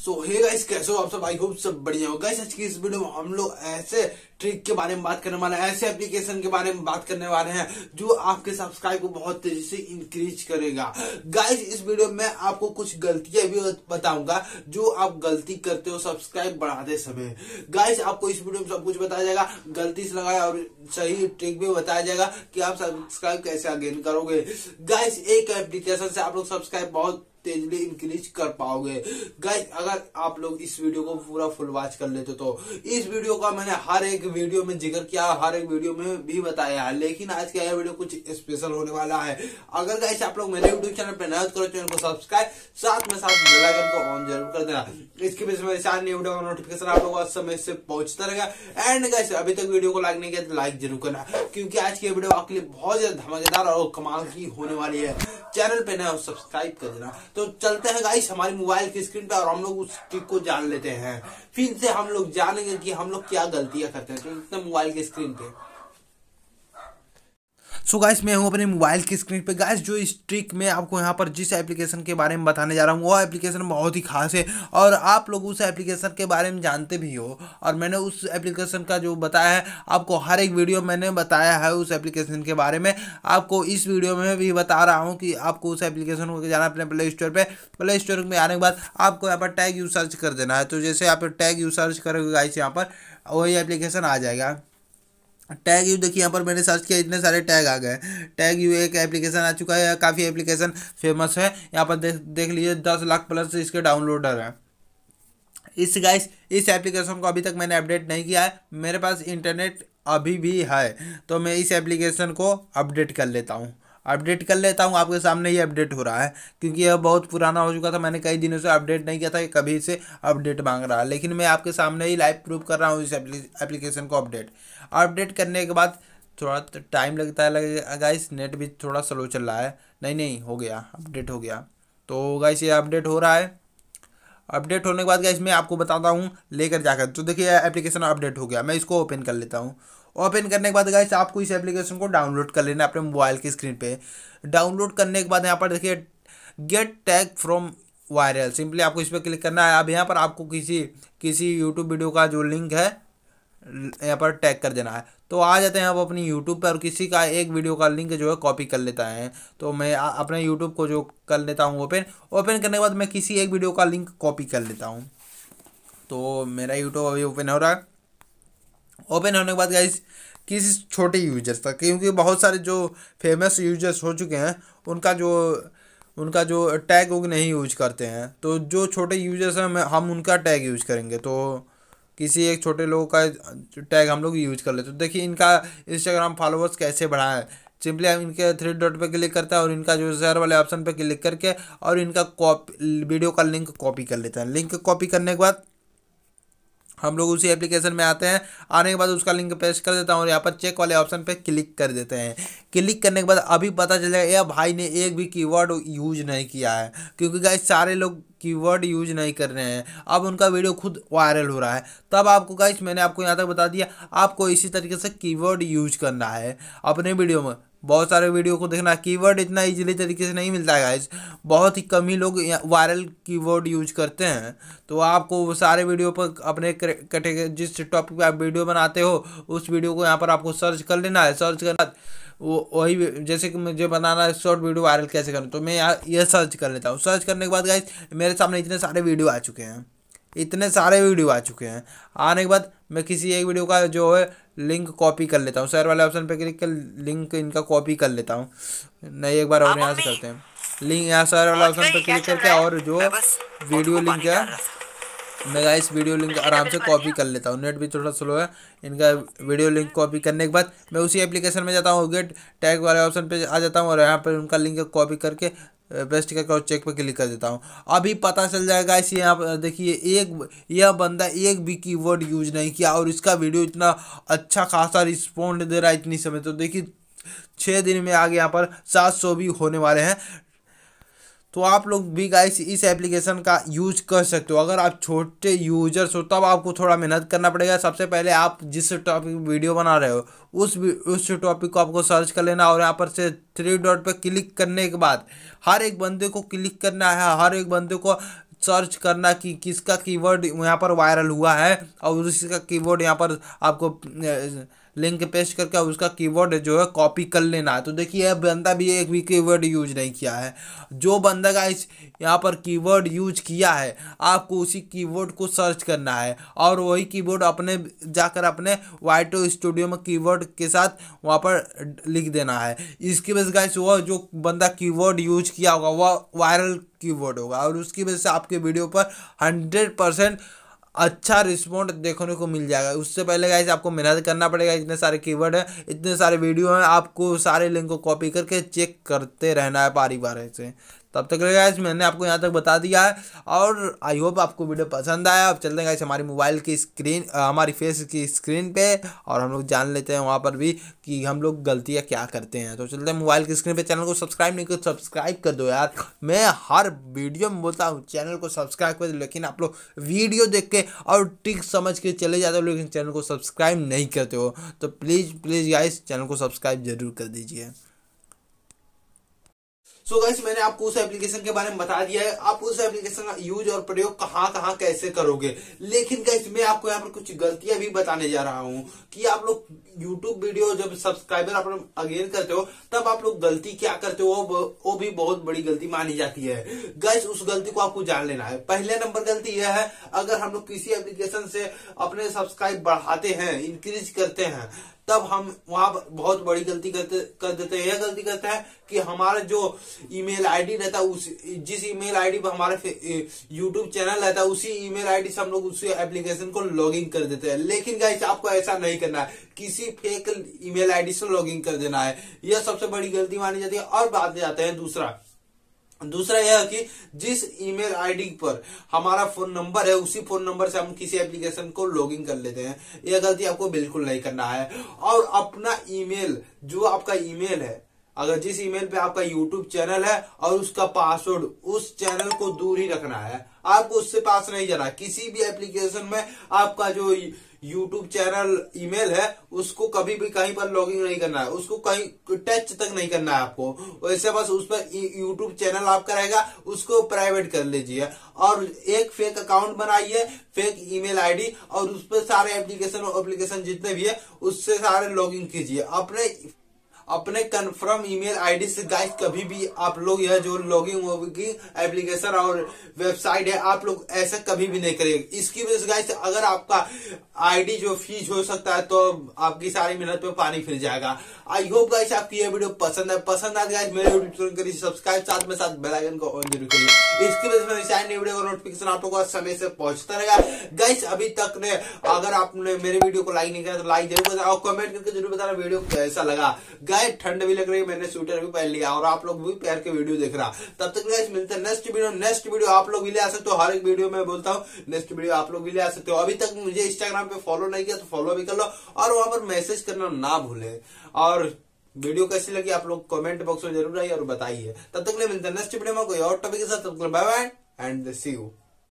सो hey guys, कैसे हो आप सब? आई होप सब बढ़िया हो। गाइस आज की इस वीडियो में हम लोग ऐसे ट्रिक के बारे में बात करने वाले हैं, ऐसे एप्लीकेशन के बारे में बात करने वाले हैं जो आपके सब्सक्राइब को बहुत तेजी से इंक्रीज करेगा। गाइस इस वीडियो में आपको कुछ गलतियां भी बताऊंगा जो आप गलती करते हो सब्सक्राइब बढ़ाते समय। गाइस आपको इस वीडियो में सब कुछ बताया जाएगा, गलती से लगाया और सही ट्रिक भी बताया जाएगा कि आप सब्सक्राइब कैसे गेन करोगे। गाइस एक एप्लीकेशन से आप लोग सब्सक्राइब बहुत तेजली इंक्रीज कर पाओगे। गाइस अगर आप लोग इस वीडियो को पूरा फुल वॉच कर लेते तो इस वीडियो का मैंने हर एक वीडियो में जिक्र किया, हर एक वीडियो में भी बताया है, लेकिन आज का यह वीडियो कुछ स्पेशल होने वाला है। अगर गाइस आप लोग मेरे यूट्यूब चैनल पर नए करो, चैनल को सब्सक्राइब, साथ में साथ बेल आइकन को ऑन जरूर कर देना। इसकी वजह से मेरे साथ नई वीडियो का नोटिफिकेशन आप लोगों को समय से पहुंचता रहेगा। एंड गाइस अभी तक वीडियो को लाइक नहीं किया तो लाइक जरूर करना, क्योंकि आज की वीडियो आपके लिए बहुत ज्यादा धमाकेदार और कमाल की होने वाली है। चैनल पे नया सब्सक्राइब कर देना। तो चलते हैं गाइस हमारी मोबाइल की स्क्रीन पे और हम लोग उस ट्रिक को जान लेते हैं। फिर से हम लोग जानेंगे कि हम लोग क्या गलतियां करते हैं। तो मोबाइल की स्क्रीन पे सो गाइस मैं हूं अपने मोबाइल की स्क्रीन पे। गाइस जो इस ट्रिक में आपको यहाँ पर जिस एप्लीकेशन के बारे में बताने जा रहा हूँ वो एप्लीकेशन बहुत ही खास है और आप लोग उस एप्लीकेशन के बारे में जानते भी हो। और मैंने उस एप्लीकेशन का जो बताया है आपको, हर एक वीडियो मैंने बताया है उस एप्लीकेशन के बारे में। आपको इस वीडियो में भी बता रहा हूँ कि आपको उस एप्लीकेशन को जाना अपने प्ले स्टोर पे। प्ले स्टोर में आने के बाद आपको यहाँ पर टैग यू सर्च कर देना है। तो जैसे आप टैग यू सर्च करोगे गाइस यहाँ पर वही एप्लीकेशन आ जाएगा। टैग यू देखिए यहाँ पर मैंने सर्च किया, इतने सारे टैग आ गए। टैग यू एक एप्लीकेशन आ चुका है, काफ़ी एप्लीकेशन फेमस है। यहाँ पर देख लीजिए 10 लाख प्लस इसके डाउनलोडर हैं। इस एप्लीकेशन को अभी तक मैंने अपडेट नहीं किया है, मेरे पास इंटरनेट अभी भी है, तो मैं इस एप्लीकेशन को अपडेट कर लेता हूँ। आपके सामने ही अपडेट हो रहा है, क्योंकि यह बहुत पुराना हो चुका था। मैंने कई दिनों से अपडेट नहीं किया था, कभी से अपडेट मांग रहा है, लेकिन मैं आपके सामने ही लाइव प्रूफ कर रहा हूँ इस एप्लीकेशन को अपडेट करने के बाद थोड़ा टाइम लगेगा गाइस, नेट भी थोड़ा स्लो चल रहा है। नहीं हो गया, अपडेट हो गया। तो गाइस ये अपडेट हो रहा है। अपडेट होने के बाद गाइस मैं आपको बताता हूँ लेकर जाकर। तो देखिए एप्लीकेशन अपडेट हो गया, मैं इसको ओपन कर लेता हूँ। ओपन करने के बाद गाइस आपको इस एप्लीकेशन को डाउनलोड कर लेना अपने मोबाइल की स्क्रीन पे। डाउनलोड करने के बाद यहाँ पर देखिए get tag from viral, simply आपको इस पर क्लिक करना है। अब यहाँ पर आपको किसी यूट्यूब वीडियो का जो लिंक है यहाँ पर टैग कर देना है। तो आ जाते हैं आप अपनी यूट्यूब पर और किसी का एक वीडियो का लिंक जो है कॉपी कर लेता है। तो मैं अपने यूट्यूब को जो कर लेता हूँ ओपन करने के बाद मैं किसी एक वीडियो का लिंक कॉपी कर लेता हूँ। तो मेरा यूट्यूब अभी ओपन हो रहा है। ओपन होने के बाद गाइस किसी छोटे यूजर्स तक, क्योंकि बहुत सारे जो फेमस यूजर्स हो चुके हैं उनका जो टैग वो नहीं यूज करते हैं, तो जो छोटे यूजर्स हैं हम उनका टैग यूज करेंगे। तो किसी एक छोटे लोगों का टैग हम लोग यूज कर लेते। तो देखिए इनका इंस्टाग्राम फॉलोअर्स कैसे बढ़ाएं। सिंपली हम इनके 3 डॉट पे क्लिक करते हैं और इनका जो शेयर वाले ऑप्शन पे क्लिक करके और इनका वीडियो का लिंक कॉपी कर लेते हैं। लिंक कॉपी करने के बाद हम लोग उसी एप्लीकेशन में आते हैं। आने के बाद उसका लिंक पेस्ट कर देता हूँ और यहाँ पर चेक वाले ऑप्शन पे क्लिक कर देते हैं। क्लिक करने के बाद अभी पता चल जाएगा यह भाई ने एक भी कीवर्ड यूज नहीं किया है, क्योंकि गाइस सारे लोग कीवर्ड यूज नहीं कर रहे हैं। अब उनका वीडियो खुद वायरल हो रहा है। तब आपको गाइस मैंने आपको यहाँ तक बता दिया, आपको इसी तरीके से कीवर्ड यूज करना है अपने वीडियो में। बहुत सारे वीडियो को देखना, कीवर्ड इतना इजीली तरीके से नहीं मिलता है गाइस, बहुत ही कम ही लोग वायरल कीवर्ड यूज करते हैं। तो आपको सारे वीडियो पर अपने कैटेगरी जिस टॉपिक पे आप वीडियो बनाते हो उस वीडियो को यहाँ पर आपको सर्च कर लेना है। सर्च करना वही, जैसे कि मुझे बनाना है शॉर्ट वीडियो वायरल कैसे करूँ, तो मैं यहाँ ये सर्च कर लेता हूँ। सर्च करने के बाद गाइस मेरे सामने इतने सारे वीडियो आ चुके हैं। आने के बाद मैं किसी एक वीडियो का जो है लिंक कॉपी कर लेता हूँ। शेयर वाले ऑप्शन पे क्लिक कर लिंक इनका कॉपी कर लेता हूँ। नहीं एक बार और यहाँ से करते हैं लिंक, यहाँ शेयर वाले ऑप्शन पे क्लिक करके और जो वीडियो लिंक है मैं गाइस वीडियो लिंक आराम से कॉपी कर लेता हूँ। नेट भी थोड़ा स्लो है। इनका वीडियो लिंक कॉपी करने के बाद मैं उसी एप्लीकेशन में जाता हूँ, गेट टैग वाले ऑप्शन पे आ जाता हूँ और यहाँ पर उनका लिंक कॉपी करके पेस्ट करके और चेक पे क्लिक कर देता हूँ। अभी पता चल जाएगा इसी यहाँ पर देखिए यह बंदा एक भी कीवर्ड यूज नहीं किया और इसका वीडियो इतना अच्छा खासा रिस्पॉन्ड दे रहा है इतनी समय। तो देखिए 6 दिन में आगे यहाँ पर 700 भी होने वाले हैं। तो आप लोग भी गाइस इस एप्लीकेशन का यूज कर सकते हो। अगर आप छोटे यूजर्स हो तब आपको थोड़ा मेहनत करना पड़ेगा। सबसे पहले आप जिस टॉपिक वीडियो बना रहे हो उस टॉपिक को आपको सर्च कर लेना और यहाँ पर से 3 डॉट पे क्लिक करने के बाद हर एक बंदे को क्लिक करना है। हर एक बंदे को सर्च करना कि किसका कीवर्ड यहाँ पर वायरल हुआ है और उसका कीवर्ड यहाँ पर आपको लिंक पेस्ट करके उसका कीवर्ड जो है कॉपी कर लेना है। तो देखिए यह बंदा भी एक भी कीवर्ड यूज नहीं किया है। जो बंदा गाइस यहाँ पर कीवर्ड यूज किया है आपको उसी कीवर्ड को सर्च करना है और वही कीवर्ड अपने जाकर अपने वाइटो स्टूडियो में कीवर्ड के साथ वहाँ पर लिख देना है। इसकी वजह से गाइस वह जो बंदा कीवर्ड यूज किया होगा वह वायरल कीवर्ड होगा और उसकी वजह से आपके वीडियो पर 100% अच्छा रिस्पॉन्ड देखने को मिल जाएगा। उससे पहले गाइस आपको मेहनत करना पड़ेगा। इतने सारे कीवर्ड है, इतने सारे वीडियो हैं, आपको सारे लिंक को कॉपी करके चेक करते रहना है बारी बारी से। तब तक गाइस मैंने आपको यहाँ तक बता दिया है और आई होप आपको वीडियो पसंद आया। अब चलते हैं गाइस हमारी मोबाइल की स्क्रीन हमारी फेस की स्क्रीन पे और हम लोग जान लेते हैं वहाँ पर भी कि हम लोग गलतियाँ क्या करते हैं। तो चलते हैं मोबाइल की स्क्रीन पे। चैनल को सब्सक्राइब नहीं कर सब्सक्राइब कर दो यार। मैं हर वीडियो में बोलता हूँ चैनल को सब्सक्राइब कर दो, लेकिन आप लोग वीडियो देख के और ट्रिक समझ के चले जाते हो लेकिन चैनल को सब्सक्राइब नहीं करते हो। तो प्लीज़ प्लीज़ गाइस चैनल को सब्सक्राइब जरूर कर दीजिए। सो गाइस मैंने आपको उस एप्लीकेशन के बारे में बता दिया है, आप उस एप्लीकेशन का यूज और प्रयोग कहाँ कहाँ कैसे करोगे। लेकिन गाइस मैं आपको यहाँ पर कुछ गलतियां भी बताने जा रहा हूँ कि आप लोग YouTube वीडियो जब सब्सक्राइबर आप लोग अगेन करते हो तब आप लोग गलती क्या करते हो वो भी बहुत बड़ी गलती मानी जाती है। गाइस उस गलती को आपको जान लेना है। पहले नंबर गलती यह है, अगर हम लोग किसी एप्लीकेशन से अपने सब्सक्राइब बढ़ाते हैं, इंक्रीज करते हैं, तब हम वहां बहुत बड़ी गलती कर देते हैं। यह गलती करते हैं कि हमारा जो ईमेल आईडी रहता है उस जिस ईमेल आईडी पर हमारा यूट्यूब चैनल रहता है उसी ईमेल आईडी से हम लोग उसी एप्लीकेशन को लॉगिन कर देते हैं। लेकिन गाइस आपको ऐसा नहीं करना है, किसी फेक ईमेल आईडी से लॉगिन कर देना है। यह सबसे बड़ी गलती मानी जाती है। और बात जाते हैं दूसरा यह है कि जिस ईमेल आईडी पर हमारा फोन नंबर है उसी फोन नंबर से हम किसी एप्लीकेशन को लॉगिन कर लेते हैं। यह गलती आपको बिल्कुल नहीं करना है। और अपना ईमेल जो आपका ईमेल है, अगर जिस ईमेल पे आपका यूट्यूब चैनल है और उसका पासवर्ड उस चैनल को दूर ही रखना है, आपको उससे पास नहीं जाना। किसी भी एप्लीकेशन में आपका जो यूट्यूब चैनल ईमेल है उसको कभी भी कहीं पर लॉगिन नहीं करना है, उसको कहीं टच तक नहीं करना है आपको। वैसे बस उस पर यूट्यूब चैनल आपका रहेगा, उसको प्राइवेट कर लीजिए और एक फेक अकाउंट बनाइए, फेक ईमेल आईडी, और उस पर सारे एप्लीकेशन जितने भी है उससे सारे लॉगिन कीजिए अपने कंफर्म ईमेल आईडी से। गाइस कभी भी आप लोग यह जो लॉगिन एप्लीकेशन और वेबसाइट है आप लोग ऐसा कभी भी नहीं करेंगे। इसकी वजह से गाइस अगर आपका आईडी जो फ्रीज हो सकता है तो आपकी सारी मेहनत पे पानी फिर जाएगा। आई होप गाइस आपकी यह वीडियो पसंद है गाइस मेरे यूट्यूब चैनल करिए सब्सक्राइब, साथ में साथ बेल आइकन को ऑन जरूर करिए। इसकी वजह से नई वीडियो का नोटिफिकेशन आप लोगों को समय से पहुंचता रहेगा। गाइस अभी तक ने अगर आपने मेरे वीडियो को लाइक नहीं किया तो लाइक जरूर बताना और कमेंट करके जरूर बताना वीडियो कैसा लगा। गाइस ठंड भी लग रही है, मैंने स्वेटर भी पहन लिया और आप लोग भी पैर के वीडियो देख रहा। तब तक गाइस मिलते हैं नेक्स्ट वीडियो आप लोग भी ले आ सकते हो। हर एक वीडियो में बोलता हूँ नेक्स्ट वीडियो आप लोग भी ले आ सकते हो। अभी तक मुझे इंस्टाग्राम पे फॉलो नहीं किया तो फॉलो भी कर लो और वहां पर मैसेज करना ना भूले। और वीडियो कैसी लगी आप लोग कमेंट बॉक्स में जरूर आइए और बताइए। तब तक ले मिलते हैं नेक्स्ट वीडियो में कोई और टॉपिक के साथ। Bye bye and see you.